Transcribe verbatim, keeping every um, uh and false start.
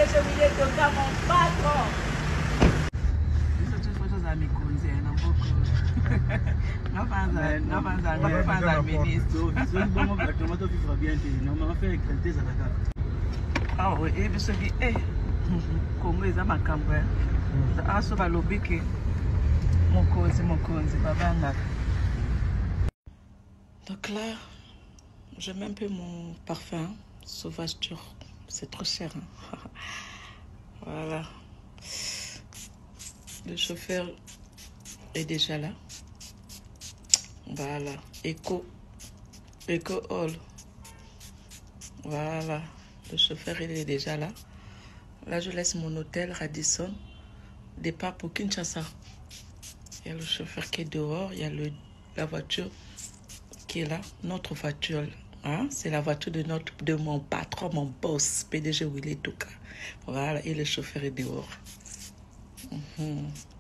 D G Willy Toka, mon patron. Ah oui, et puis ce qui est Congo est à ma campagne. Ah, ça va l'obliquer. Mon cause, mon cause, baba. Donc là, je mets un peu mon parfum sauvage dur. C'est trop cher. Hein? Voilà. Le chauffeur est déjà là. Voilà. Eco. Eco Hall. Voilà. Le chauffeur il est déjà là. Là, je laisse mon hôtel Radisson. Départ pour Kinshasa. Il y a le chauffeur qui est dehors. Il y a le, la voiture qui est là. Notre voiture. Hein? C'est la voiture de, notre, de mon patron, mon boss, P D G Willy Toka. Voilà. Et le chauffeur est dehors. Mm-hmm.